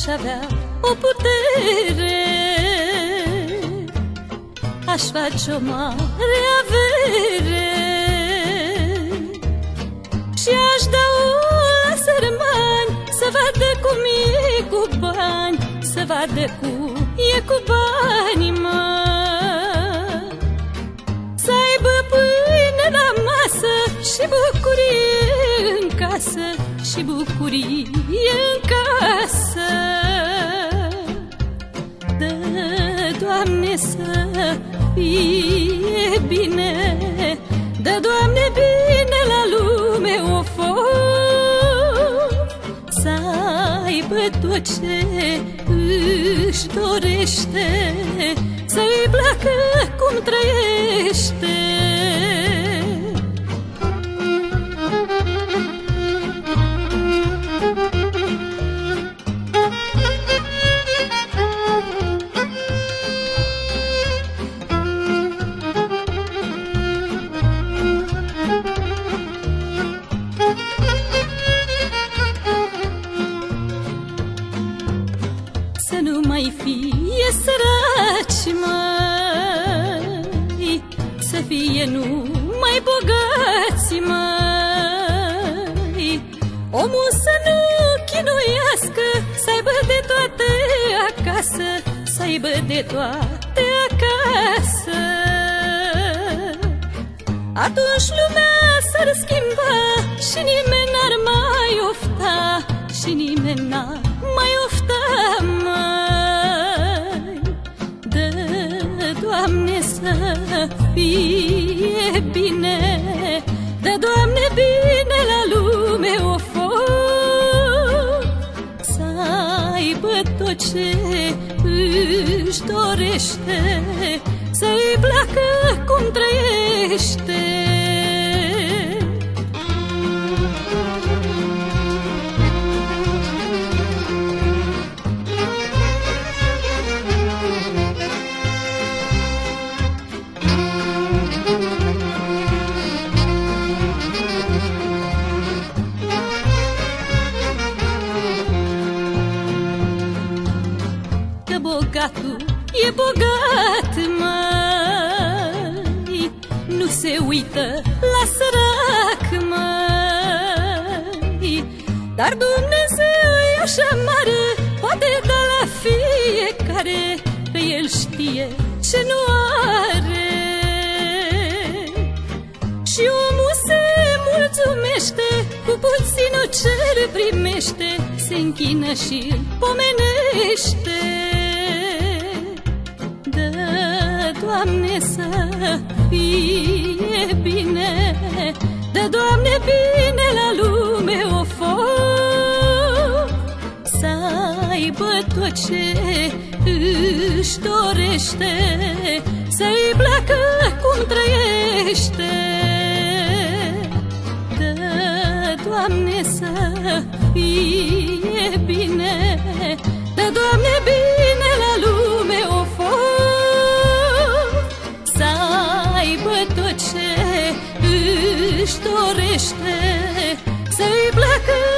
aș avea o putere, aș face o mare avere și aș da la sărmani să vadă cum e cu bani, să vadă cum e cu banii, mă. Să aibă pâine la masă și bucurie în casă, și bucurie în casă. Dă, Doamne, să fie bine, dă, Doamne, bine la lume, of, să aibă tot ce își dorește, să-i placă cum trăiește. Să nu mai fie săraci, măi, să fie numai bogați, măi. Omul să nu chinuiască, să aibă de toate acasă, să aibă de toate acasă. Atunci lumea s-ar schimba și nimeni n-ar mai ofta, și nimeni n-ar mai ofta, măi. Dă, Doamne, să fie bine, dă, Doamne, bine la lume, of, să aibă tot ce își dorește, să-i placă cum trăiește. Că bogatul e bogat, măi, nu se uită la sărac, măi. Dar Dumnezeu e așa mare, poate da la fiecare, că El știe ce nu are. Și omul se mulțumește cu puținul ce primește, se închină și îl pomenește. Dă, Doamne, să fie bine, dă, Doamne, bine la lume, of, să aibă tot ce își dorește, să-i placă cum trăiește. Dă, Doamne, să fie bine, dă, Doamne, bine la lume, of, să aibă tot ce își dorește, să-i placă